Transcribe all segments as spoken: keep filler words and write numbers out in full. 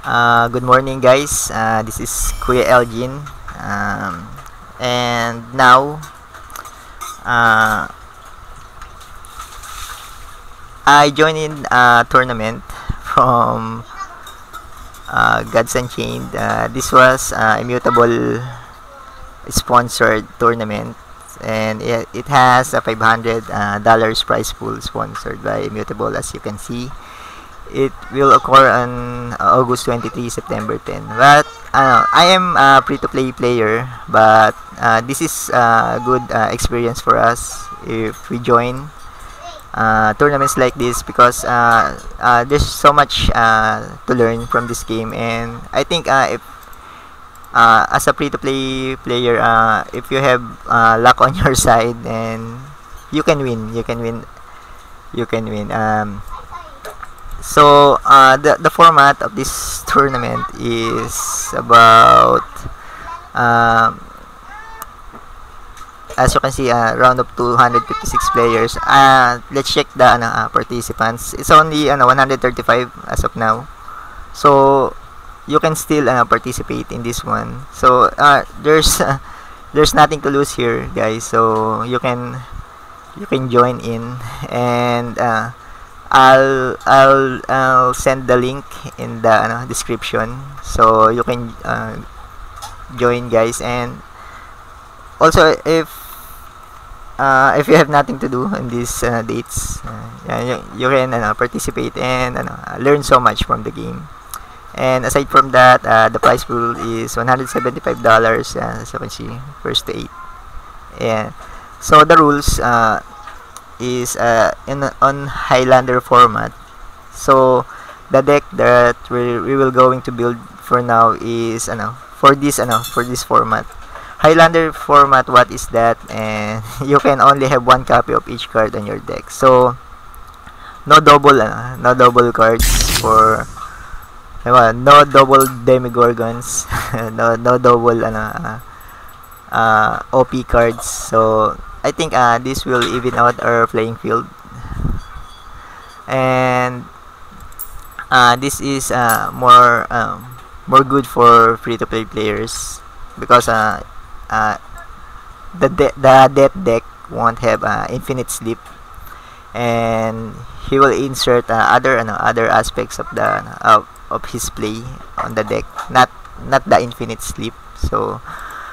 Uh, good morning, guys. Uh, this is Kuya Elgin. Um, and now, uh, I joined in a tournament from uh, Gods Unchained. Uh, this was uh, Immutable sponsored tournament, and it, it has a five hundred dollars uh, prize pool sponsored by Immutable, as you can see. It will occur on uh, August twenty-third, September tenth. But uh, I am a free-to-play player, but uh, this is a good uh, experience for us if we join uh, tournaments like this, because uh, uh, there's so much uh, to learn from this game. And I think uh, if uh, as a free-to-play player, uh, if you have uh, luck on your side, and you can win, you can win, you can win. Um, So uh, the the format of this tournament is about um, as you can see, a uh, round of two hundred fifty-six players. Uh, let's check the ano, uh, participants. It's only ano, one hundred thirty-five as of now, so you can still uh, participate in this one. So uh, there's uh, there's nothing to lose here, guys. So you can you can join in, and uh, I'll I'll I'll send the link in the ano, description, so you can uh, join, guys. And also, if uh, if you have nothing to do on these uh, dates, uh, yeah, you, you can ano, participate and ano, learn so much from the game. And aside from that, uh, the prize pool is one hundred seventy-five dollars, uh, as you can see, first to eight. Yeah. So the rules uh, is uh, in on Highlander format. So the deck that we, we will going to build for now is ano, for this ano, for this format. Highlander format, what is that? And you can only have one copy of each card on your deck. So no double ano, no double cards for uh, no double demigorgons, no no double ano, uh, uh, O P cards. So I think uh, this will even out our playing field, and uh, this is uh, more um, more good for free-to-play players, because uh, uh, the de the death deck won't have uh, infinite sleep, and he will insert uh, other uh, other aspects of the uh, of his play on the deck, not not the infinite sleep. So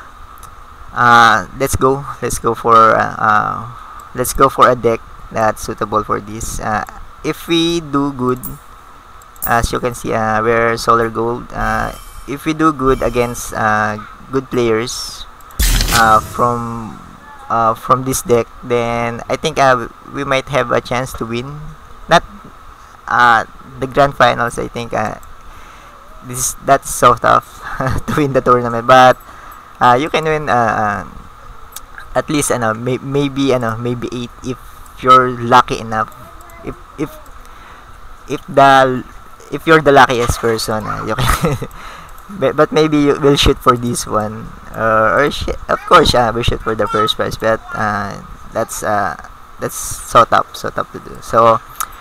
uh let's go let's go for uh, uh let's go for a deck that's suitable for this. Uh if we do good, as you can see, uh we're solar gold. Uh if we do good against uh good players uh from uh from this deck, then I think uh we might have a chance to win, not uh the grand finals. I think uh this that's so tough to win the tournament, but Uh, you can win uh, uh, at least ano, may, maybe ano, maybe eight if you're lucky enough. If if if the if you're the luckiest person, uh, you can but, but maybe you will shoot for this one, uh, or sh of course uh, we shoot for the first prize, but uh, that's uh, that's so tough so tough to do. So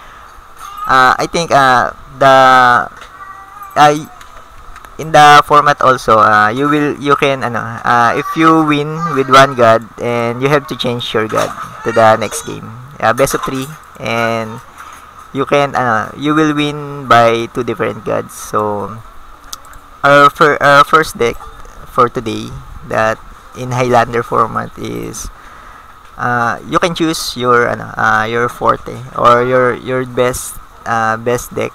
uh, I think uh, the I in the format also, uh, you will you can ano, uh, if you win with one god, and you have to change your god to the next game, uh, best of three, and you can uh, you will win by two different gods. So our, fir our first deck for today, that in Highlander format, is uh, you can choose your ano, uh, your forte, or your your best uh, best deck.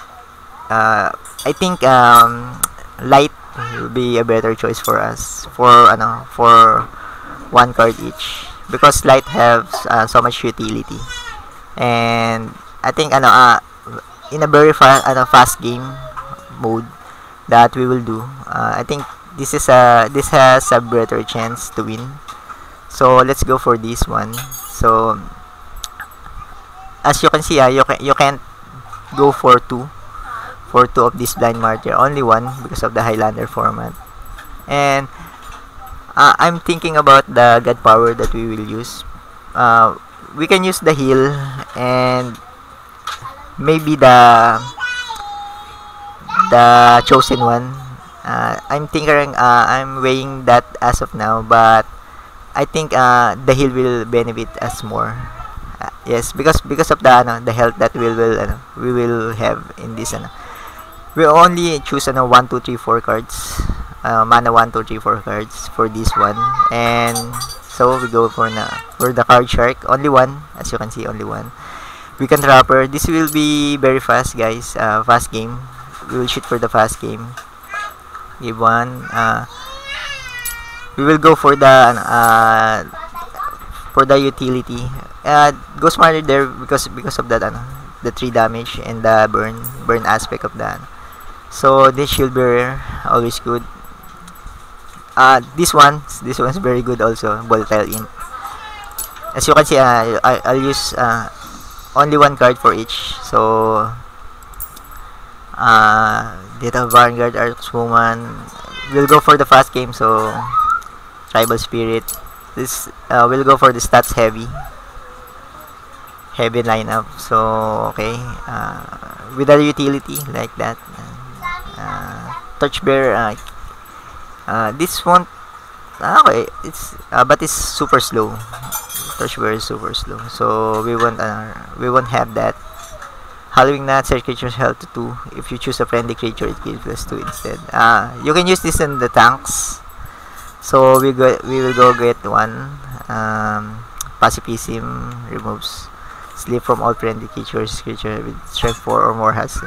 uh, I think um, light will be a better choice for us, for ano, for one card each, because light has uh, so much utility. And I think ano, uh, in a very fa ano, fast game mode that we will do, uh, I think this is a this has a better chance to win. So let's go for this one. So as you can see, uh, you can you can't go for two for two of this blind martyr, only one, because of the Highlander format. And uh, I'm thinking about the god power that we will use. Uh, we can use the heal, and maybe the the chosen one. Uh, I'm thinking, uh, I'm weighing that as of now, but I think uh, the heal will benefit us more. Uh, yes, because because of the ano, the health that we will ano, we will have in this ano. We only choose ano one two three four cards. Uh, mana one two three four cards for this one, and so we go for na for the card shark, only one, as you can see, only one. We can trapper. This will be very fast, guys. Uh, fast game. We will shoot for the fast game. Give one. Uh, we will go for the uh, for the utility. Uh, go smarter there because because of that ano, the three damage and the burn burn aspect of that. So this shield barrier always good. Uh, this one this one's very good also. Volatile imp. As you can see, uh, I, I'll use uh, only one card for each. So uh, Data Vanguard, Arxwoman. We'll go for the fast game. So Tribal Spirit. This uh, we'll go for the stats heavy. Heavy lineup. So okay. Uh, with a utility like that. Uh, Torchbearer. Uh, uh, this one. Okay, it's uh, but it's super slow. Torchbearer is super slow. So we won't uh, we won't have that. Hallowing Knot, set creature's health to two. If you choose a friendly creature, it gives plus two instead. Uh, you can use this in the tanks. So we go, we will go get one. Um, Pacifism removes sleep from all friendly creatures. Creature with strength four or more has.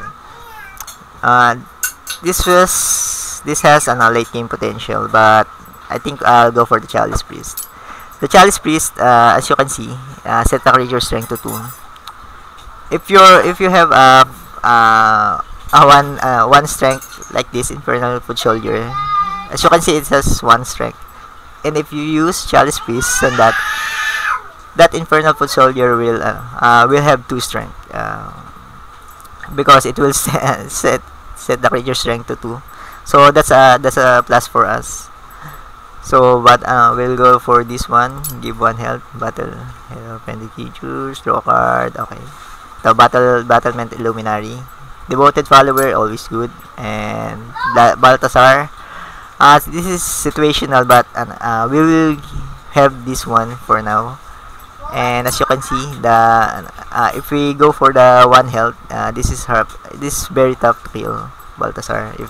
Uh, this was this has an uh, late game potential, but I think I'll go for the Chalice Priest. The Chalice Priest, uh, as you can see, uh, set the creature strength to two. If you're if you have a uh, a one uh, one strength like this Infernal Foot Soldier, as you can see, it has one strength, and if you use Chalice Priest on that, that Infernal Foot Soldier will uh, uh, will have two strength, uh, because it will set set set the creature strength to two. So that's a that's a plus for us. So but uh, we'll go for this one. Give one health. Battle. Hello, friendly creatures. Draw card. Okay. The battle battlement Illuminary. Devoted follower, always good. And the Balthazar. Uh, this is situational, but uh, we will have this one for now. And as you can see, the uh, if we go for the one health, uh, this is her. This is very tough to kill Balthazar. If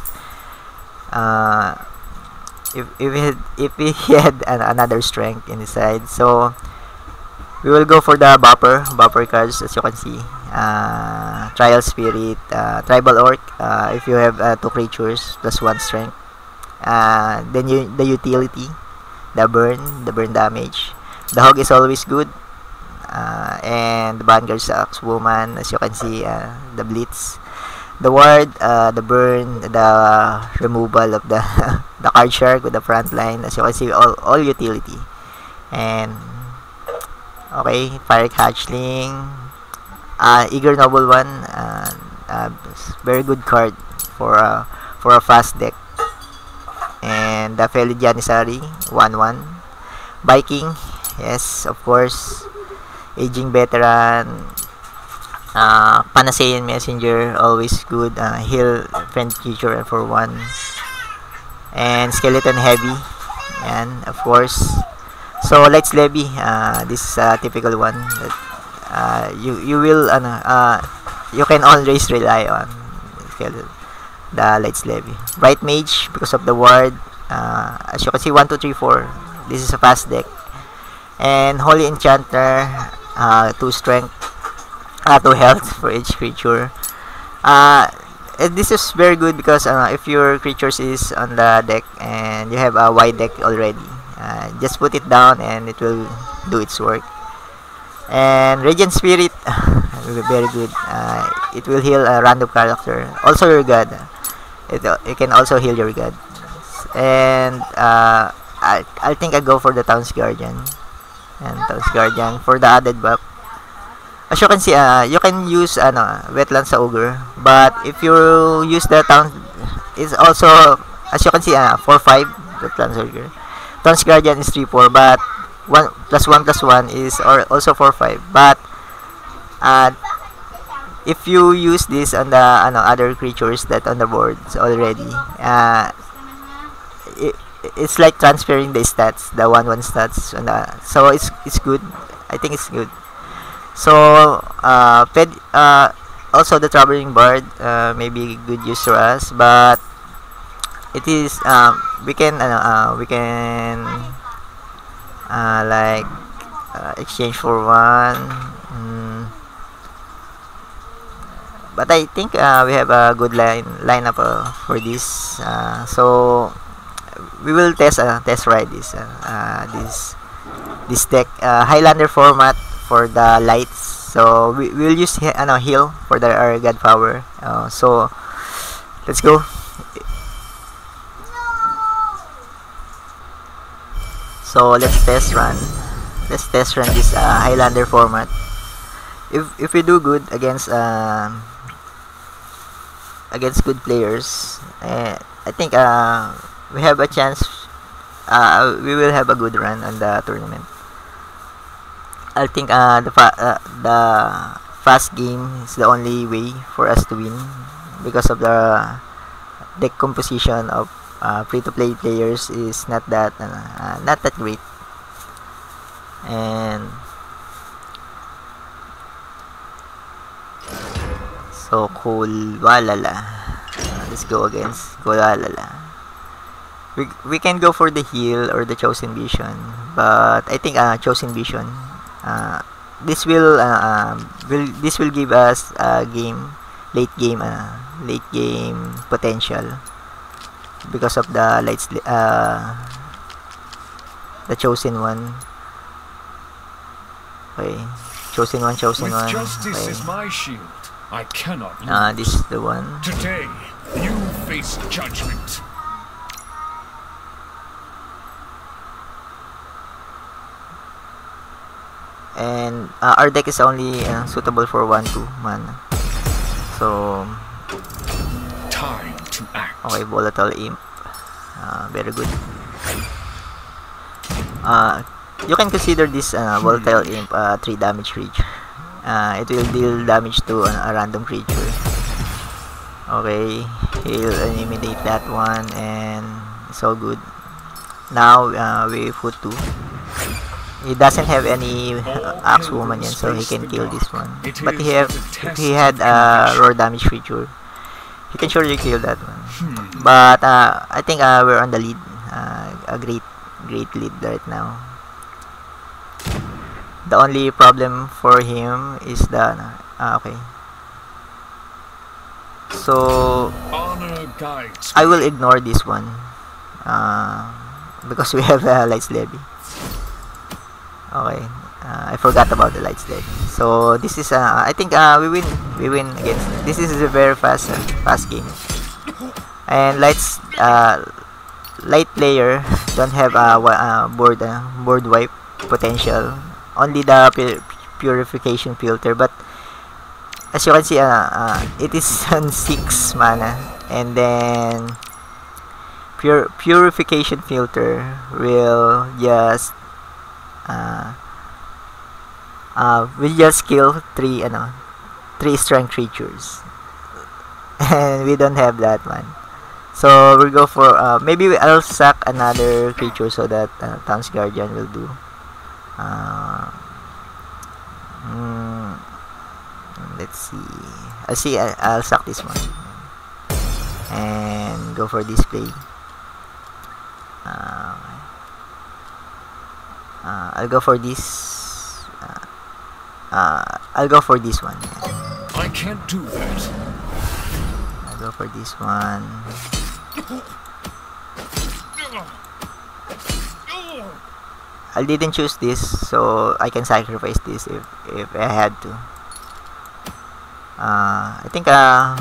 uh, if if he had, if he had an, another strength in his side, so we will go for the buffer buffer cards. As you can see, uh, Trial Spirit, uh, Tribal Orc. Uh, if you have uh, two creatures plus one strength, uh, then you the utility, the burn, the burn damage. The Hog is always good, uh, and the Vanguard's Axwoman. As you can see, uh, the Blitz, the Ward, uh, the burn, the removal of the the Card Shark with the front line. As you can see, all all utility. And okay, Fire Hatchling, uh, Eager Noble one, uh, uh, very good card for a for a fast deck. And the Felid Janissary, one one. Viking, yes, of course. Aging Veteran, uh, Panacean Messenger, always good. Uh, heal friend creature for one. And Skeleton Heavy, and of course. So Lights Levy, uh, this is a typical one that uh, you you will uh, uh, you can always rely on the Lights Levy. Bright Mage, because of the ward. Uh, as you can see, one two three four. This is a fast deck. And Holy Enchanter, uh, two strength, uh, two health for each creature. Uh, and this is very good because uh, if your creatures is on the deck and you have a wide deck already, uh, just put it down and it will do its work. And Radiant Spirit, very good. Uh, it will heal a random character, also your god. It, it can also heal your god. And uh, I I think I go for the Town's Guardian. And Town's Guardian for the added buff. As you can see, uh, you can use ano, Wetlands sa Ogre, but if you use the Town, it's also, as you can see, uh, four five Wetlands Ogre. Town's Guardian is three four, but one plus one plus one is or also four five. But uh, if you use this on the ano, other creatures that on the boards already, uh, it, it's like transferring the stats, the one one stats, on the, so it's it's good. I think it's good. So uh, ped, uh, also the traveling bard uh, may be good use to us, but it is um, we can uh, uh, we can uh, like uh, exchange for one. Mm, but I think uh, we have a good line lineup uh, for this. Uh, so we will test uh, test ride this uh, uh, this this deck uh, Highlander format for the lights. So we will use he ano, heal for the our god power. Uh, so let's go. So let's test run. Let's test run this uh, Highlander format. If if we do good against uh, against good players, uh, I think uh, we have a chance. Uh, we will have a good run on the tournament. I think uh, the fa uh, the fast game is the only way for us to win because of the deck composition of uh, free-to-play players is not that uh, uh, not that great, and so Kulwalala. Uh, let's go against Kulwalala. We we can go for the heal or the chosen vision, but I think uh, chosen vision. Uh, this will uh, um, will this will give us a uh, game late game uh, late game potential because of the lights uh, the chosen one. Okay, chosen one, chosen With one. justice Okay. is my shield. I cannot lose. Uh, this is the one. Today, you face judgment. And uh, our deck is only uh, suitable for one two mana. So Time to act. okay, volatile imp. Uh, very good. Uh, you can consider this uh, volatile imp uh, three damage creature. Uh, it will deal damage to uh, a random creature. Okay, he'll eliminate that one, and it's all good. Now uh, we put two. He doesn't have any uh, axe woman yet, so he can kill this one. But he have if he had a uh, raw damage creature, he can surely kill that one. But uh, I think uh, we're on the lead. Uh, a great, great lead right now. The only problem for him is the uh, okay. So Honor guides. I will ignore this one uh, because we have a uh, lights levy. Okay, uh, I forgot about the lights levy. So this is uh, I think uh, we win. We win against. This is a very fast, uh, fast game. And lights, uh, light player don't have a uh, uh, board uh, board wipe potential. Only the pu purification filter. But as you can see, uh, uh, it is on six mana, and then pure purification filter will just uh, uh, will just kill three ano three strength creatures, and we don't have that one. So we'll go for uh, maybe I'll sack another creature so that uh, Town's Guardian will do. Uh, mm, let's see. I'll see. I, I'll sack this one and go for display. Uh, uh, I'll go for this. Uh, uh, I'll go for this one. I can't do that. I'll go for this one. I didn't choose this, so I can sacrifice this if if I had to. Uh, I think uh,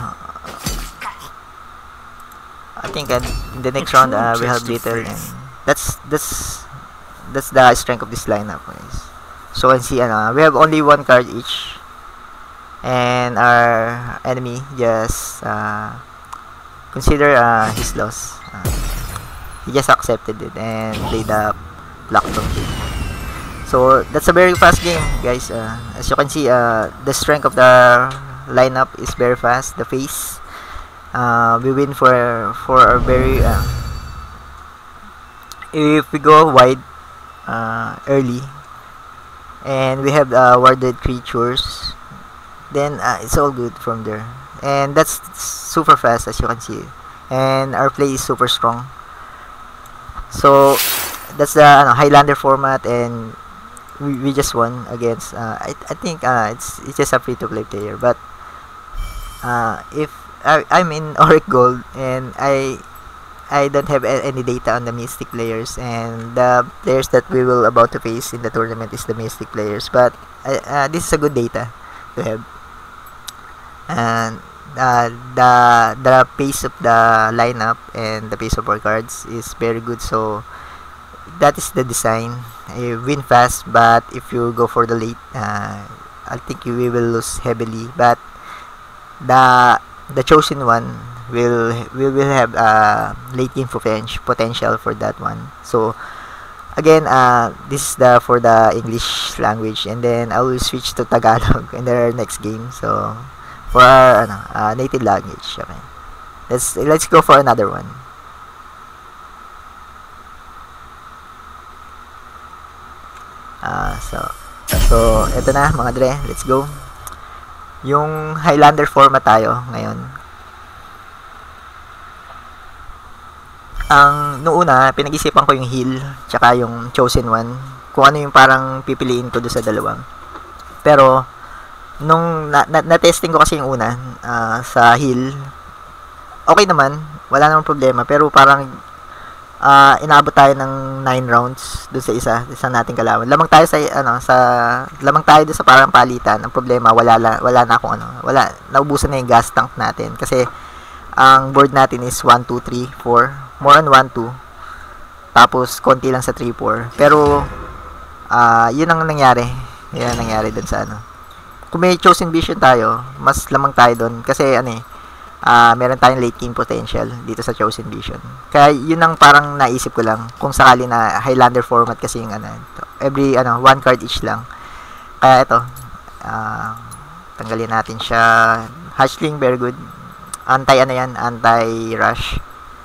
I think uh, in the next round uh, we have little, and that's that's that's the strength of this lineup, guys. So you can see, uh, we have only one card each, and our enemy just uh, consider uh, his loss. Uh, he just accepted it and played the Black Token. So that's a very fast game, guys. Uh, as you can see, uh, the strength of the lineup is very fast. The face, uh, we win for for a very uh, if we go wide uh, early and we have uh, warded creatures, then uh, it's all good from there. And that's super fast, as you can see, and our play is super strong. So that's the ano, Highlander format, and we, we just won against uh, I, I think uh, it's it's just a free to play player. But uh, if I, I'm in Auric Gold and I I don't have a, any data on the Mystic players, and the players that we will about to face in the tournament is the Mystic players, but uh, uh, this is a good data to have. And uh, the the pace of the lineup and the pace of our cards is very good, so that is the design. You win fast, but if you go for the late, uh, I think you will lose heavily. But the the chosen one will we will have uh, late game potential potential for that one. So again, uh, this is the for the English language, and then I will switch to Tagalog in the next game. So for our ano, uh, native language. Okay, let's let's go for another one. Uh, so so eto na mga dre, let's go. Yung Highlander format tayo ngayon. Ang noong una, pinag-isipan ko yung heal tsaka yung chosen one, kung ano yung parang pipiliin ko doon sa dalawang. Pero nung na, na, na-testing ko kasi yung una uh, sa heal, okay naman, wala namang problema, pero parang uh, inaabot tayo ng nine rounds doon sa isa, isa nating kalaban. Lamang tayo sa ano, sa lamang tayo doon sa parang palitan. Ang problema, wala la, wala na akong ano, wala, naubusan na yung gas tank natin kasi ang board natin is one two three four, more on one two. Tapos konti lang sa three four. Pero uh, yun ang nangyari. Yun ang nangyari doon sa ano. Kung may chosen vision tayo, mas lamang tayo doon kasi ano eh, uh, meron tayong late game potential dito sa chosen vision. Kaya yun ang parang naisip ko lang kung sakali na Highlander format kasi yung ano, every ano, one card each lang. Kaya ito, uh, tanggalin natin siya. Hatchling, very good. Anti ano yan, anti rush.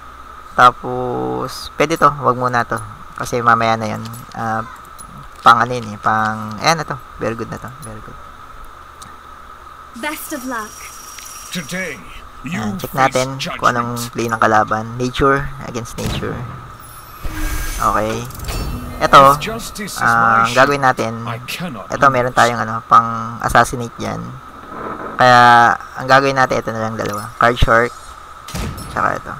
Tapos pwede to, wag muna to kasi mamaya na yan. Uh, pang ano yun eh, pang eh na to, very good na to, very good. Best of luck. Today, you uh, check natin kung anong play ng kalaban. Nature against nature. Okay. Ito, uh, ang gagawin natin, ito meron tayong ano, pang assassinate yan. Kaya, ang gagawin natin, ito na lang dalawa. Card Shark, tsaka ito.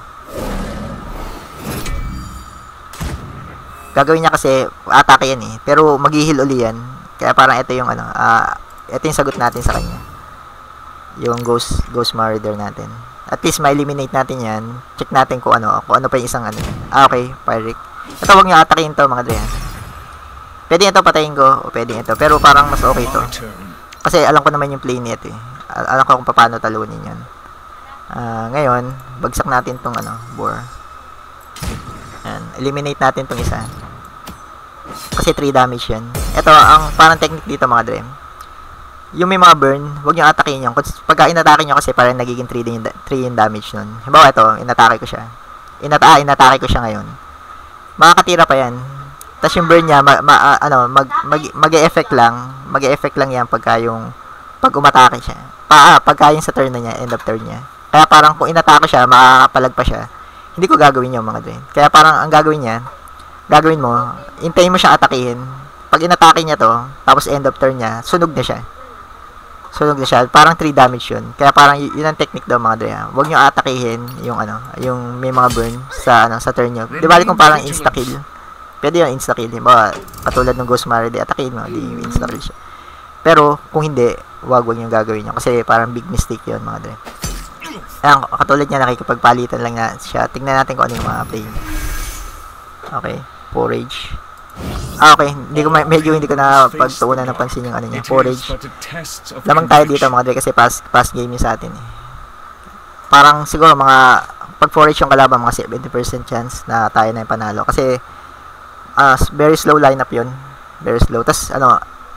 Gagawin niya kasi, atake yan eh. Pero, mag-heal uli yan. Kaya parang ito yung ano, uh, ito yung sagot natin sa kanya. Yung Ghost, Ghost Marauder natin. At least, ma-eliminate natin yan. Check natin kung ano, kung ano pa yung isang ano. Ah, okay, Pyric. Ito, huwag nyo atakin to, mga dre. Pwede ito patayin ko, o pwede ito. Pero parang mas okay to. Kasi alam ko naman yung play nito eh. Alam ko kung paano talunin yan. Uh, ngayon, bagsak natin tong ano, boar. Ayan, eliminate natin tong isa. Kasi three damage yan. Ito, ang parang technique dito, mga dre. Yung may mga burn, huwag nyo atakin yun. Pagka inatake nyo kasi parang nagiging three yung, three yung damage nun. Halimbawa ito, inatake ko siya. Inata ah, inatake ko siya ngayon. Makakatira pa yan. Tapos yung burn niya, ma, ma, uh, ano, mag, mag, mag-e-effect lang. Mag-e-effect lang yan pagka yung, pag umatake siya. Pa, ah, pagka yung sa turn na niya, end of turn niya. Kaya parang kung inatake siya, makakapalag pa siya. Hindi ko gagawin yung mga dre. Kaya parang ang gagawin niya, gagawin mo, hintayin mo siyang atakihin. Pag inatake niya to, tapos end of turn niya, sunog na siya. Sunog na siya. Parang three damage yun. Kaya parang yun ang technique daw mga dre. Huwag nyo atakihin yung ano, yung may mga burn sa ano, sa turn nyo. Di ba kung parang insta-kill? Pwede yung insta-kill. Diba, katulad ng Ghost Marauder, atakihin mo, di insta-kill siya. Pero, kung hindi, wag wag yung gagawin nyo. Kasi parang big mistake yun mga dre. Ayan, katulad niya, nakikipagpalitan lang na siya. Tingnan natin kung ano yung mga play. Okay, forage. Ah, okay. Hindi ko medyo hindi ko na pagtuunan ng pansin yung ano niya, forage. Lamang tayo dito mga dre kasi past past game yung sa atin eh. Parang siguro mga pag forage yung kalaban mga seventy percent chance na tayo na yung panalo kasi uh, very slow lineup yun. Very slow. Tas ano,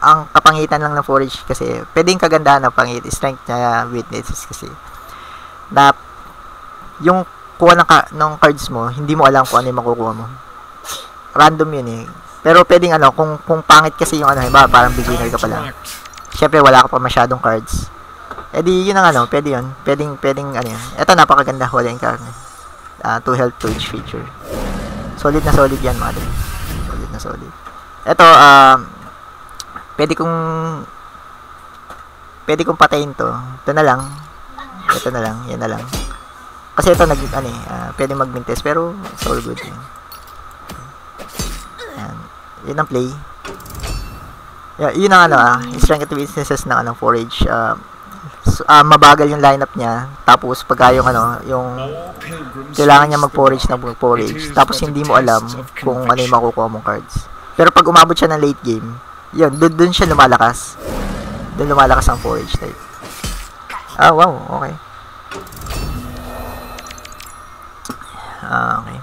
ang kapangitan lang ng forage kasi, pwedeng kagandahan ng pangit, strength niya, weaknesses kasi. Na, yung kuha ng, ka, ng cards mo, hindi mo alam kung ano yung makukuha mo. Random yun eh. Pero pwedeng ano, kung, kung pangit kasi yung ano, ba, parang beginner ka pa lang. Siyempre, wala ka pa masyadong cards. Eh di, yun ang ano, pwede yun. Pwedeng, pwedeng, ano yun. Ito, napakaganda, wala yung card. Uh, two health to each feature. Solid na solid yan, mga din. Solid na solid. Ito, um, pwede kong, pwede kong patayin to. Ito na lang. Ito na lang, yan na lang. Kasi ito, nag, ano eh, uh, pwede mag-mintes, pero it's all good. Yan. Yan. Yun ang play. Y yun ang ano ah, strength and weaknesses ng anong forage. Uh, so, uh, mabagal yung lineup niya. Tapos pagka yung ano, yung kailangan niya mag-forage na mag-forage. Tapos hindi mo alam kung ano yung makukuha mong cards. Pero pag umabot siya ng late game, yun, dun, dun siya lumalakas. Dun lumalakas ang forage type. Ah, wow, okay. Ah, okay.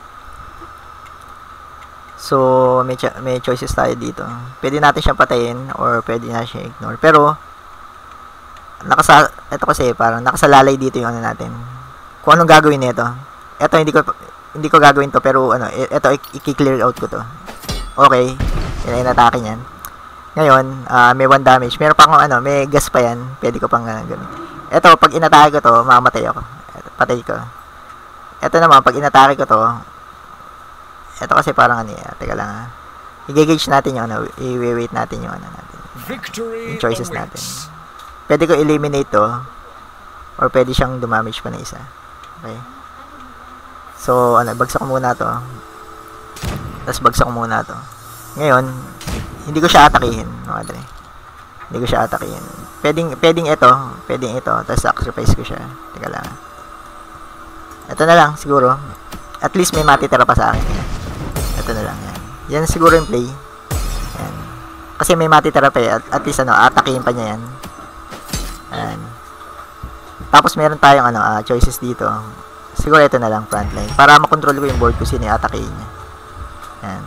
So, may, may choices tayo dito. Pwede natin siyang patayin or pwede natin siyang ignore. Pero, nakasa ito kasi parang nakasalalay dito yung ano natin. Kung anong gagawin nito. Ito hindi ko hindi ko gagawin to pero ano, ito i-clear out ko to. Okay. Yan ay atake niyan. Ngayon, uh, may one damage. Meron pa akong ano, may gas pa yan. Pwede ko pang uh, gawin. Ito, pag inatake ko to, mamatay ako. Ito, patay ko. Ito naman, pag inatake ko to, ito kasi parang ano, uh, teka lang ha. I-gauge natin yung ano, i-wait natin yung ano natin. Yung choices natin. Pwede ko eliminate to or pwede siyang dumamage pa na isa. Okay? So, ano, bagsak ko muna to. Tapos bagsak ko muna to. Ngayon, hindi ko siya atakihin, mga dre. Hindi ko siya atakihin. Pwedeng, pwedeng ito, pwedeng ito, tapos sacrifice ko siya. Teka lang. Ito na lang, siguro. At least may matitira pa sa akin. Ito na lang, yan. Yan siguro yung play. Yan. Kasi may matitira pa eh. At, at least, ano, atakihin pa niya yan. Yan. Tapos, meron tayong, ano, uh, choices dito. Siguro ito na lang, frontline. Para makontrol ko yung board ko sino yung atakihin niya. Yan.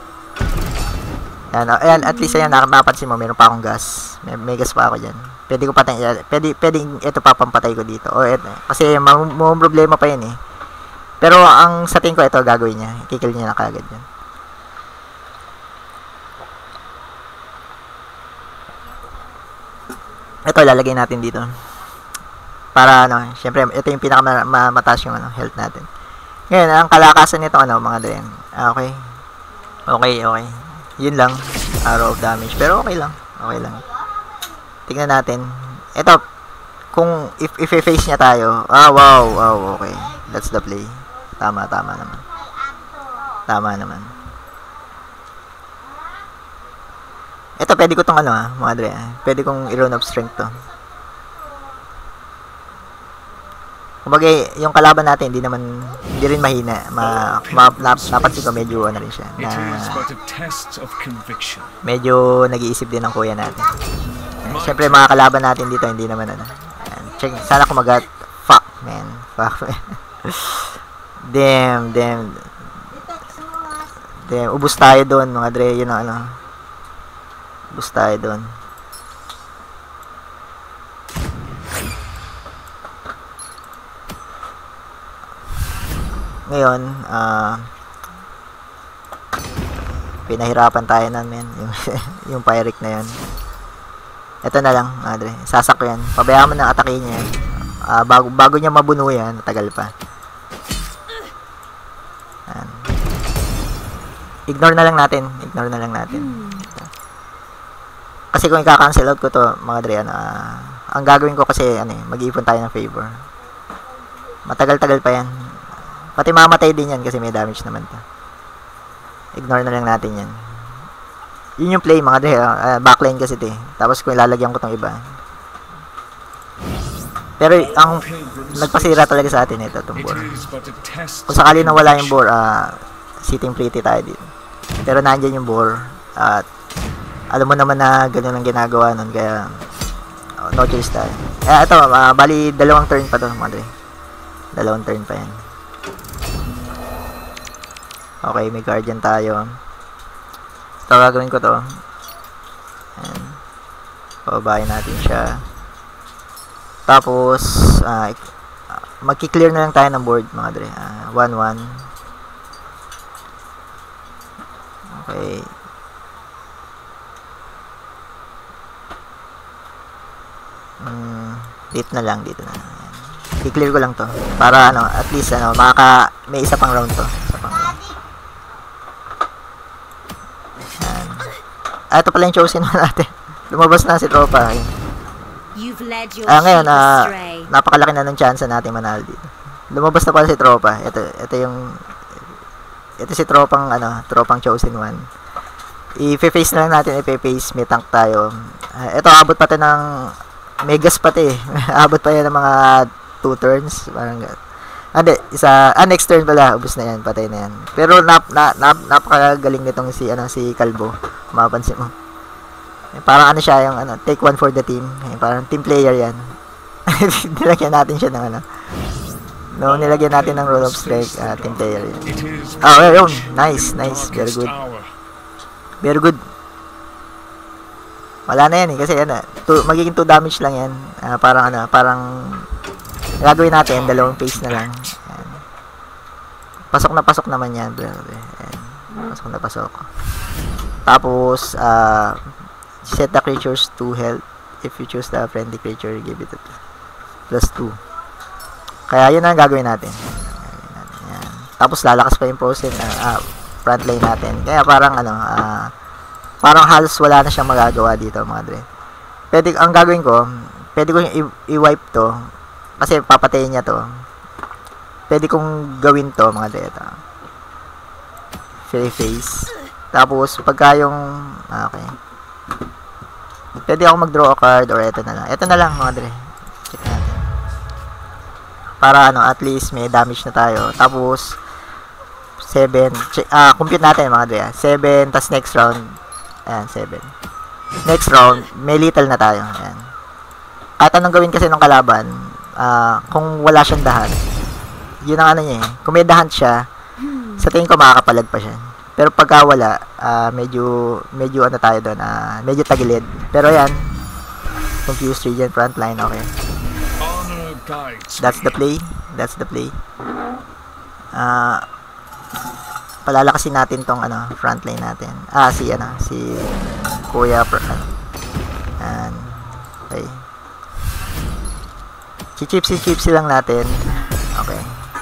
Yan, ayan, at least ayan, napansin mo, meron pa akong gas. May, may gas pa ako dyan. Pwede ko patay, pwede, pwede ito papampatay ko dito. O, ito, kasi may problema pa yan eh. Pero, ang sa tingin ko, ito gagawin niya. Kikil niya na kagad yan. Ito, lalagay natin dito. Para, ano, syempre, ito yung pinakamataas yung, ano, health natin. Ngayon, ang kalakasan nito, ano, mga dren. Ah, okay. Okay, okay. Yun lang. Arrow of damage. Pero okay lang. Okay lang. Tingnan natin. Ito, kung if, if i-face niya tayo, ah, wow, wow, okay. That's the play. Tama, tama naman. Tama naman. Ito, pwede ko tong ano, ah, mga dre, ah. Pwede kong i-run up strength to. Kumbaga, yung kalaban natin, hindi naman, hindi rin mahina. Ma, ma, nap, napansin ko, medyo, ano rin siya, na, medyo nag-iisip din ang kuya natin. Siyempre, mga kalaban natin dito, hindi naman, ano. Check, sana kumagat. Fuck, man. Fuck, man. Damn, damn. Damn, ubus tayo doon, mga dre, yun ang, ano. Ubus tayo doon. Ngayon, ah, uh, pinahirapan tayo namin yung, yung Pyric na yun. Ito na lang, madre. Sasak ko yan. Pabayaan mo ng atake niya yan. Uh, bago, bago niya mabuno yan, tagal pa. Yan. Ignore na lang natin. Ignore na lang natin. Kasi kung i-cancel out ko to, mga dre, ano, uh, ang gagawin ko kasi, ano, mag-iipon tayo ng favor. Matagal-tagal pa yan. Pati mamatay din yan kasi may damage naman to. Ignore na lang natin yan. Yun yung play, mga dre. Uh, backline kasi ito eh. Tapos kung ilalagyan ko tong iba. Pero ang nagpasira talaga sa atin ito, itong board. Kung sakali na wala yung board, uh, sitting pretty tayo dito. Pero nandyan yung board. At uh, alam mo naman na ganun ang ginagawa nun. Kaya uh, no choice tayo. Eh, ito, uh, bali dalawang turn pa to, mga dre. Dalawang turn pa yan. Okay, may guardian tayo. Ito, gagawin ko to. Ayan. Pababayin natin siya. Tapos, uh, magki-clear na lang tayo ng board, mga dre. Uh, one one. Okay. Mm, dito na lang, dito na lang. I-clear ko lang to. Para ano, at least ano, makaka may isa pang round to. Isa pang round. Yan. Ah, ito pala yung chosen one natin. Lumabas na si tropa. Ah, ngayon, ah, napakalaki na ng chance natin manalo dito. Lumabas na pala si tropa. Ito, ito yung ito si tropang ano, tropang chosen one. I-face na lang natin, i-face, may tank tayo. Uh, ito abot pati ng megas pati. Abot pa yan ng mga two turns, parang gano'n. Hindi, isa, ah, next turn pala, ubos na yan, patay na yan. Pero nap, na, nap, napakagaling nitong si ano si Kalbo. Mapapansin mo. Eh, parang ano siya, yung ano, take one for the team. Eh, parang team player yan. Nilagyan natin siya ng ano. No, nilagyan natin ng roll of strike, uh, team player yan. Ah, oh, yun. Nice, nice. Very good. Very good. Wala na yan eh, kasi ano, two, magiging two damage lang yan. Uh, parang ano, parang gagawin natin, dalawang phase na lang. Ayan. Pasok na pasok naman yan, bro. Ayan. Pasok na pasok. Tapos, uh, set the creatures to health. If you choose the friendly creature, give it a plus two. Kaya yun ang gagawin natin. Ayan. Tapos lalakas pa yung process, uh, uh, front line natin. Kaya parang ano, uh, parang halos wala na siyang magagawa dito, mga dre. Pwede, ang gagawin ko, pwede ko yung i-wipe to. Kasi papatayin niya to. Pwede kong gawin to, mga dre. Ito. Fairy face. Tapos, pagka yung, okay. Pwede ako mag-draw a card or ito na lang. Ito na lang, mga dre. Check natin. Para, ano, at least may damage na tayo. Tapos, seven. Ah, compute natin, mga dre. seven, tas next round. Ayan, seven. Next round, may little na tayo. Ayan. Kahit anong gawin kasi ng kalaban, uh, kung wala siyang dahan, yun ang ano niya eh. Kung may dahan siya, sa tingin ko makakapalag pa siya. Pero pagka wala, uh, medyo, medyo ano tayo doon, uh, medyo tagilid. Pero ayan, confused region, frontline, okay. That's the play. That's the play. Ah, uh, palalakasin natin tong ano, frontline natin. Ah, si ano, si Kuya ano. And okay. Si-chipsy chipsy lang natin. Okay.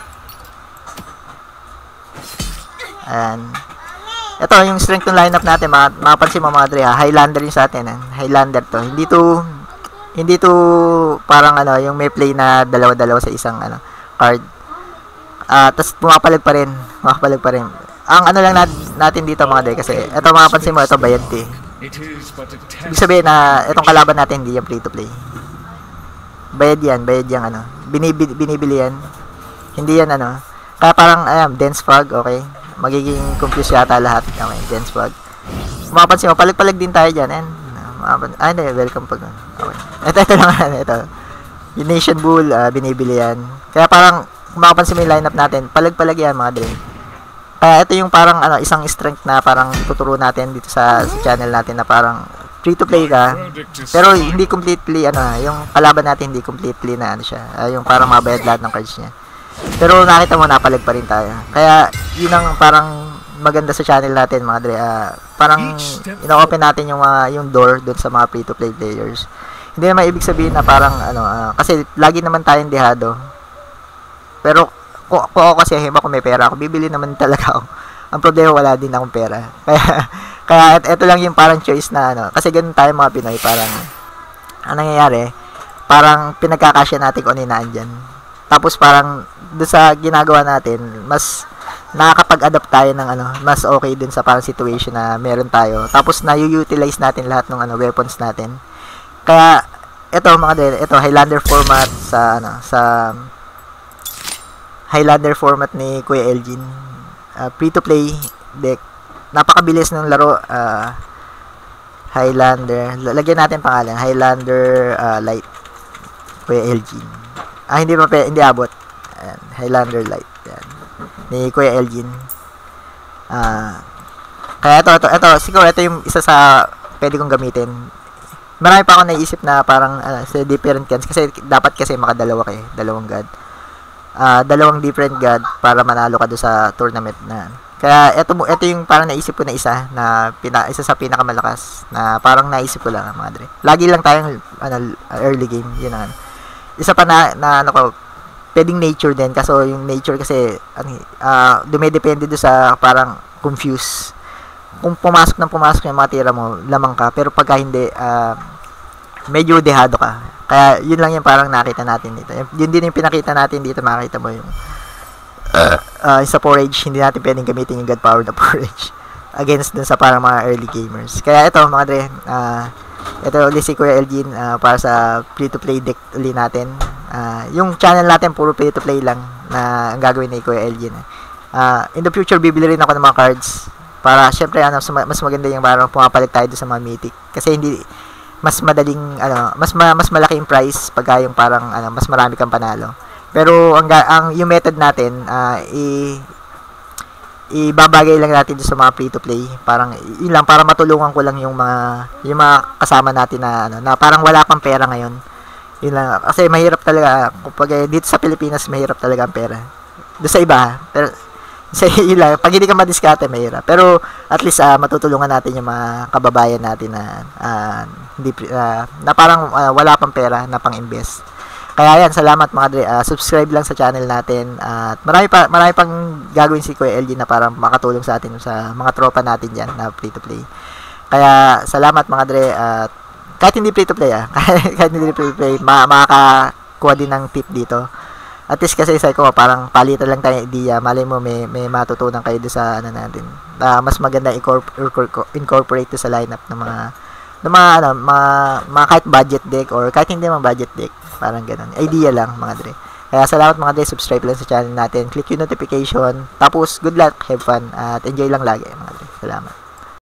And ito yung strength ng lineup natin, mga mapapansin mo mga dre, ha? Highlander yung sa atin, eh. Highlander to. Hindi to hindi to parang ano, yung may play na dalawa-dalawa sa isang ano, card. Ah, uh, tapos pumapalag pa rin. Pumapalag pa rin. Ang ano lang nat natin dito mga dre, kasi ito mapapansin mo, ito bayad eh. Ibig sabihin na itong kalaban natin hindi yan free to play. Bayad yan, bayad yan ano. Binibili, binibili yan. Hindi yan ano. Kaya parang ayan, dense fog, okay. Magiging confused yata lahat. Okay, dense fog. Mapapansin mo, palag-palag din tayo dyan. Ayan. Ah, hindi, welcome pag. Okay. Ito, ito lang, ito. Yung Nation Bull, uh, binibili yan. Kaya parang, kung makapansin mo yung lineup natin, palag-palag yan mga dre. Kaya ito yung parang ano, isang strength na parang tuturo natin dito sa, sa channel natin na parang free to play ka. Pero hindi completely, ano, yung kalaban natin hindi completely na ano siya. Uh, yung parang mabayad lahat ng cards niya. Pero nakita mo, napalag pa rin tayo. Kaya, yun ang parang maganda sa channel natin, mga dre. Uh, parang, ino-open natin yung, uh, yung door dun sa mga free-to-play players. Hindi naman ibig sabihin na parang, ano, uh, kasi lagi naman tayong dehado. Pero, kung, kung ako kasi, hiba kung may pera ako, bibili naman talaga ako. Ang problema, wala din akong pera. Kaya, kaya, et, eto lang yung parang choice na, ano, kasi ganun tayo mga Pinoy, parang, ang nangyayari, parang pinagkakasya natin kung ano yung naandyan. Tapos parang doon sa ginagawa natin, mas nakakapag-adapt tayo ng ano, mas okay din sa parang situation na meron tayo. Tapos na-utilize natin lahat ng ano, weapons natin. Kaya ito mga dre, ito Highlander format sa ano, sa Highlander format ni Kuya Elgin. Uh, free to play deck. Napakabilis ng laro. Uh, Highlander, lagyan natin pangalan, Highlander uh, Light. Kuya Elgin. Ah, hindi pa, hindi abot. Ayan, Highlander Light. Ayan. Ni Kuya Elgin. Ah, kaya ito, ito, ito, siguro ito yung isa sa pwede kong gamitin. marami pa ako naisip na parang uh, sa different gods kasi dapat kasi makadalawa kayo, dalawang god. Uh, dalawang different god para manalo ka do sa tournament na. Kaya ito ito yung parang naisip ko na isa na pina, isa sa pinakamalakas na parang naisip ko lang mga dre. Lagi lang tayong ano, early game, yun ang ano. Isa pa na, na ano ko, pwedeng nature din kasi yung nature kasi ano, uh, dumedepende do sa parang confuse. Kung pumasok ng pumasok yung mga tira mo, lamang ka. Pero pagka hindi, uh, medyo dehado ka. Kaya yun lang yung parang nakita natin dito. Yun din yung pinakita natin dito, makita mo yung uh, uh, sa forage, hindi natin pwedeng gamitin yung god power na forage against dun sa parang mga early gamers. Kaya ito mga dre, uh, ito ulit si Kuya Elgin uh, para sa free-to-play deck ulit natin. Uh, yung channel natin puro free-to-play lang na ang gagawin ni Kuya Elgin. Uh, in the future, bibili rin ako ng mga cards para syempre ano, mas maganda yung parang pumapalit tayo doon sa mga mythic. Kasi hindi mas madaling ano, mas ma, mas malaki yung price pagka yung parang ano, mas marami kang panalo. Pero ang ang yung method natin uh, i ibabagay lang natin doon sa mga free to play. Parang yun lang para matulungan ko lang yung mga yung mga kasama natin na ano, na parang wala pang pera ngayon. Yun lang kasi mahirap talaga kapag dito sa Pilipinas mahirap talaga ang pera. Doon sa iba, pero sa ila, pag hindi ka madiskarte, mahirap. Pero at least uh, matutulungan natin yung mga kababayan natin na uh, hindi uh, na parang uh, wala pang pera na pang-invest. Kaya yan, salamat mga dre. Uh, subscribe lang sa channel natin at uh, marami pa marami pang gagawin si Kuya L G na para makatulong sa atin sa mga tropa natin diyan na free to play. Kaya salamat mga dre at uh, kahit hindi free to play ah, kahit hindi free to play, ma makakakuha din ng tip dito. At least kasi sa ko parang palitan lang tayo idea, malay mo may may matutunan kayo do sa ano natin. Uh, mas maganda incorporate to sa lineup ng mga ng mga ano, mga, mga kahit budget deck or kahit hindi man budget deck, parang ganoon. Idea lang mga dre. Kaya salamat mga dre, subscribe lang sa channel natin, click yung notification, tapos good luck, have fun at enjoy lang lagi mga dre. Salamat.